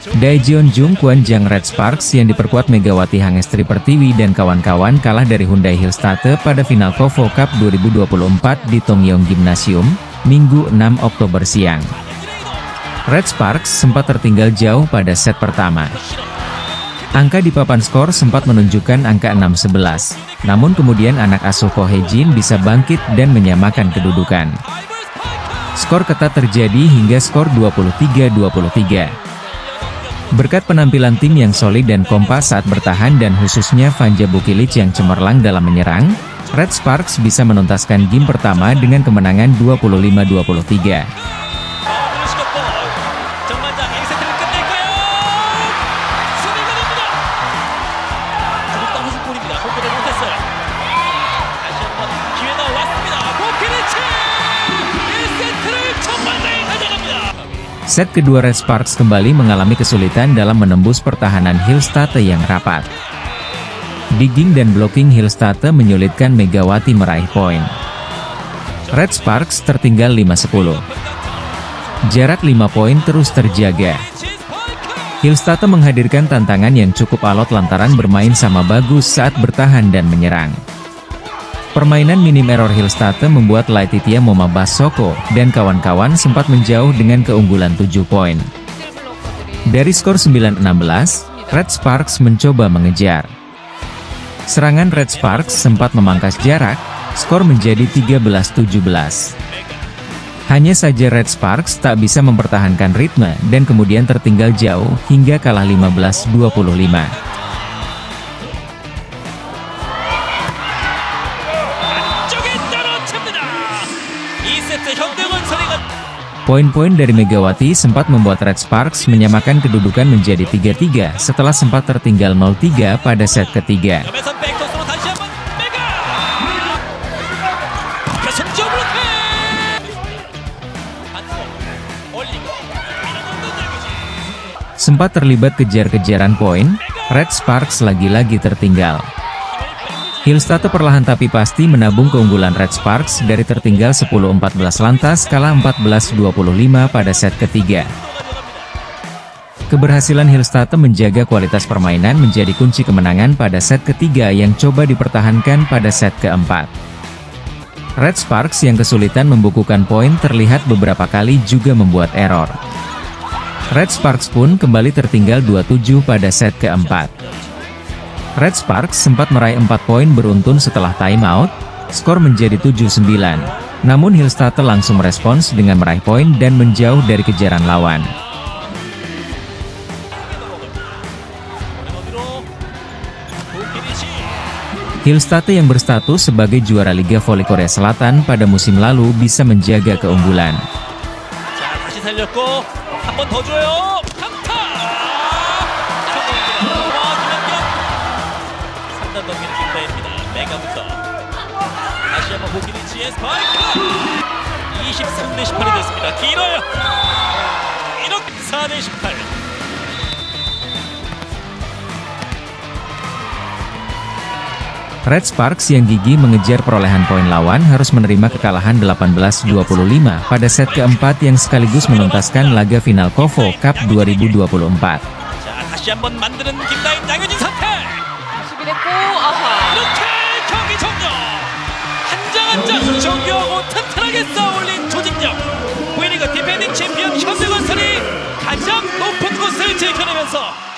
Daejeon Jung Kwanjang Red Sparks yang diperkuat Megawati Hangestri Pertiwi dan kawan-kawan kalah dari Hyundai Hillstate pada final KOFO Cup 2024 di Tongyong Gymnasium, Minggu 6 Oktober siang. Red Sparks sempat tertinggal jauh pada set pertama. Angka di papan skor sempat menunjukkan angka 6-11, namun kemudian anak asuh Ko Hye-jin bisa bangkit dan menyamakan kedudukan. Skor ketat terjadi hingga skor 23-23. Berkat penampilan tim yang solid dan kompas saat bertahan dan khususnya Vanja Bukilic yang cemerlang dalam menyerang, Red Sparks bisa menuntaskan game pertama dengan kemenangan 25-23. Set kedua Red Sparks kembali mengalami kesulitan dalam menembus pertahanan Hillstate yang rapat. Digging dan blocking Hillstate menyulitkan Megawati meraih poin. Red Sparks tertinggal 5-10. Jarak 5 poin terus terjaga. Hillstate menghadirkan tantangan yang cukup alot lantaran bermain sama bagus saat bertahan dan menyerang. Permainan minim error Hillstate membuat Laetitia Momabasoko dan kawan-kawan sempat menjauh dengan keunggulan 7 poin. Dari skor 9-16, Red Sparks mencoba mengejar. Serangan Red Sparks sempat memangkas jarak, skor menjadi 13-17. Hanya saja Red Sparks tak bisa mempertahankan ritme dan kemudian tertinggal jauh hingga kalah 15-25. Poin-poin dari Megawati sempat membuat Red Sparks menyamakan kedudukan menjadi 3-3 setelah sempat tertinggal 0-3 pada set ketiga. Sempat terlibat kejar-kejaran poin, Red Sparks lagi-lagi tertinggal. Hillstate perlahan tapi pasti menabung keunggulan Red Sparks dari tertinggal 10-14 lantas kalah 14-25 pada set ketiga. Keberhasilan Hillstate menjaga kualitas permainan menjadi kunci kemenangan pada set ketiga yang coba dipertahankan pada set keempat. Red Sparks yang kesulitan membukukan poin terlihat beberapa kali juga membuat error. Red Sparks pun kembali tertinggal 27 pada set keempat. Red Sparks sempat meraih 4 poin beruntun setelah timeout, skor menjadi 7-9. Namun Hillstate langsung merespons dengan meraih poin dan menjauh dari kejaran lawan. Hillstate yang berstatus sebagai juara Liga Voli Korea Selatan pada musim lalu bisa menjaga keunggulan. 보키니치의 스파이크 23-18이 됐습니다. 길어요. 이렇게 4-18. Red Sparks yang gigih mengejar perolehan poin lawan harus menerima kekalahan 18-25 pada set keempat yang sekaligus menuntaskan laga final KOFO Cup 2024. 다시 한번 만드는 김나인 양효진 선택. 이렇게 경기 종료. 한장 정교하고 튼튼하게 쌓아올린 조직력. V리그 디펜딩 챔피언 현대건설이 가장 높은 곳을 지켜내면서